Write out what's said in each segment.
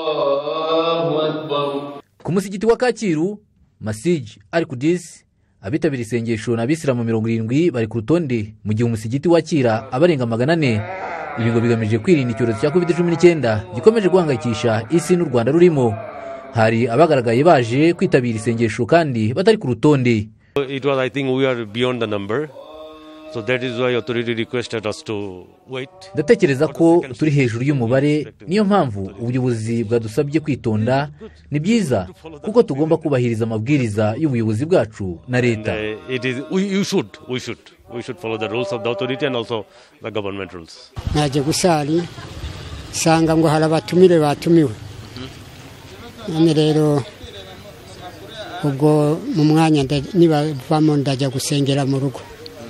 Ku musigiti wa Kacyiru, Masjid Al-Qudus, abitabira isengesho n'abisilamu 70 bari ku rutonde mu gihe umusigiti wakira abarenga 400. Ibi ngo bigamije kwirinda icyorezo cya COVID-19 gikomeje guhangayikisha isi n'u Rwanda rurimo. Hari abagaragaye baje kwitabira isengesho kandi batari ku rutonde. It was, I think we are beyond the number. So that is why authority requested us to wait. Ndatekereza ko turi hejuru y'umubare, niyo mpamvu ubuyobozi bwadusabye kwitonda. Ni byiza kuko tugomba kubahiriza amabwiriza y'ubuyobozi bwacu na leta. We should follow the rules of the authority and also the government rules. Naje gusali sanga ngo harabatumire batumiwe. None rero ubwo mu mwanya niba vamo ndaja gusengera mu rugo.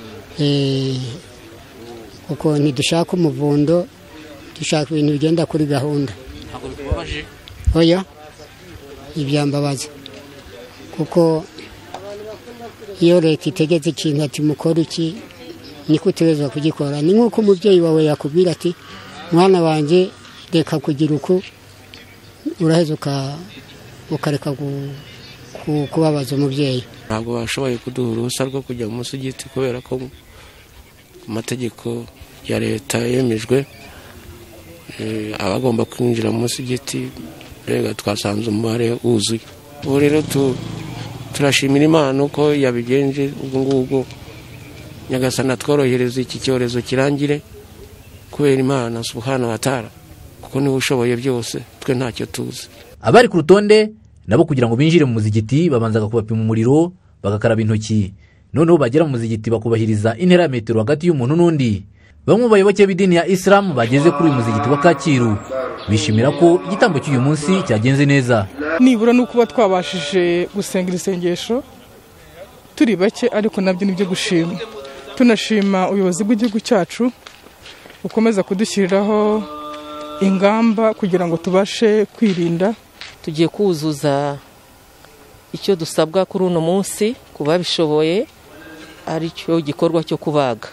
Kuko ntidushaka umuvundo, dushaka ibintu bigenda kuri gahunda. Ntabwo bikubabaje? Oya, ibyambabaza kuko iyo leta itegetse ikintu ati mukora iki niko utegerezwa kugikora. Ni nk'uko umubyeyi wawe yakubwira ati mwana wanjye reka kugira uko, uraheza ukareka kubabaza umubyeyi. Ntabwo bashoboye kuduha uruhushya rwo kujya mu musigiti kubera ko amategeko ya leta yemejwe abagomba kwinjira mu musigiti rega twasanze umubare uzwi. Ubu rero turashimira Imana uko yabigenje ubwo Nyagasana tworohereza iki cyorezo kirangire kubera Imana subhanahu wa ta'ala kuko ni ushoboye byose, twe ntacyo tuzi. Abari ku rutonde nabo kugira ngo binjire mu muzigiti babanzaga kubapima umuriro, bagakaraba intoki. Noneho bagera mu muzigiti bakubahiriza intera ya metero hagati y'umuntu n'undi. Bamwe bayoboke b'idini ya Islam bageze kuri uyu muzigiti wa Kacyiru bishimira ko igitambo cy'uyu munsi cyagenze neza. Nibura no kuba twabashije gusenga isengesho turi bake, ariko nabyo nibyo gushima. Tunashima ubuyobozi bw'igihugu cyacu ukomeza kudushyiriraho ingamba kugira ngo tubashe kwirinda. Tugiye kuzuza icyo dusabwa kuri uno munsi kuba bishoboye, ari cyo gikorwa cyo kubaga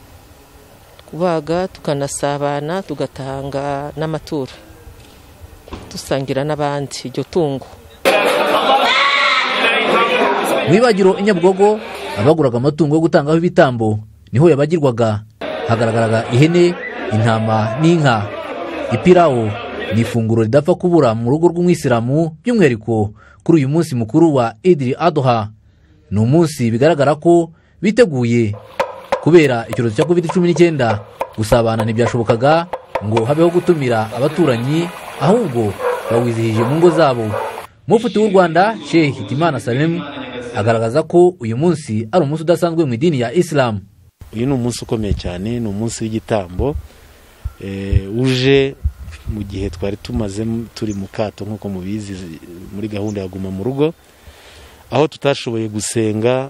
tukanasabana, tugatanga n'amaturo dusangira n'abandi iryo tungo. Mwibagiro Inyabwogo abaguraga amatungo yo gutangaho ibitambo niho yabagirwaga. Hagaragaraga ihene, intama n'inka. Ipirawo ni ifunguro ridapfa kubura mu rugo rw'umwisilamu, by'umwihariko kuri uyu munsi mukuru wa Eid Adh. Ni umunsi bigaragara ko biteguye kubera icyorezo cya COVID-19. Gusabana ntibyashobokaga ngo habeho gutumira abaturanyi, ahubwo bawizihije mu ngo zabo. Mufti w'u Rwanda Sheikh Hitimana Salem agaragaza ko uyu munsi ari umunsi udasanzwe mu idini ya Islam. Uyu ni umunsi ukomeye cyane, ni umunsi w'igitambo uje mu gihe twari tumaze turi mu kato nk'uko mubizi muri gahunda ya guma mu rugo, aho tutashoboye gusenga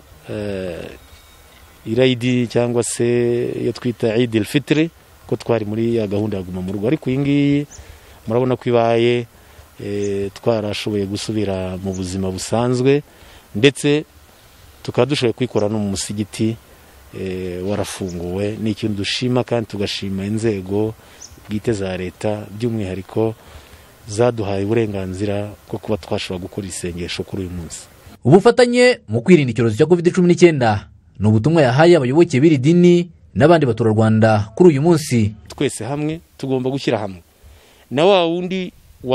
Eid cyangwa se iyo twita Eid al-Fitr ko twari muri ya gahunda ya guma mu rugo. Ariko iyi ngiyi murabona ko ibaye twarashoboye gusubira mu buzima busanzwe, ndetse tukadushoboye kwikora no mu musigiti warafunguwe. Ni ikintu dushima kandi tugashima inzego bwite za leta, by'umwihariko zaduhaye uburenganzira bwo kuba twashobora gukora isengesho kuri uyu munsi. Ubufatanye mu kwirinda icyorezo cya COVID-19 ni ubutumwa yahaye abayoboke b'iri dini n'abandi baturarwanda kuri uyu munsi. Twese hamwe tugomba gushyira hamwe, na wa wundi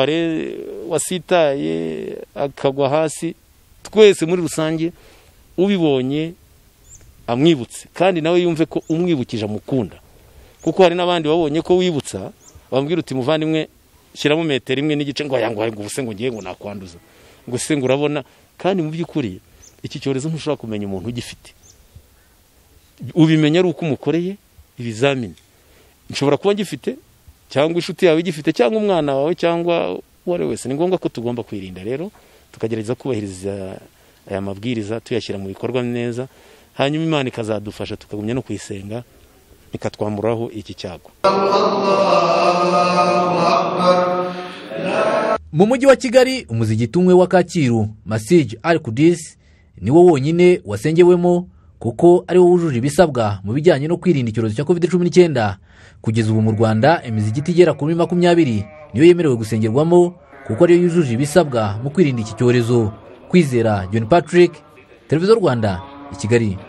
wasitaye akagwa hasi, twese muri rusange ubibonye amwibutse kandi nawe yumve ko umwibukije amukunda. Kuko hari n'abandi babonye ko wibutsa bambwira uti muvandimwe shyiramo metero imwe n'igice ngo yangwaye ngo ubuse ngo ngiye ngo nakwanduza ngo se ngo urabona. Kandi mu by'ukuri iki cyorezo ntushobora kumenya umuntu ugifite, ubimenya ari uko umukoreye ibizamini. Nshobora kuba ngifite cyangwa inshuti yawe igifite cyangwa umwana wawe cyangwa uwari wese. Ni ngombwa ko tugomba kwirinda rero, tukagerageza kubahiriza aya mabwiriza, tuyashyira mu bikorwa neza, hanyuma Imana ikazadufasha tukagumya no kuyisenga ikatwamuraho iki cyago. Mu mujyi wa Kigali, umuzigiti umwe wa Kacyiru, Masjid Al-Qudus, niwo wonyine wasengewemo kuko ari wo wujuje ibisabwa mu bijyanye no kwirinda icyorezo cya COVID-19. Kugeza ubu mu Rwanda imizigiti igera kuri 20 niyo yemerewe gusengerwamo kuko ariyo yujuje ibisabwa mu kwirinda iki cyorezo. Kwizera John Patrick, Televiziyo Rwanda i Kigali.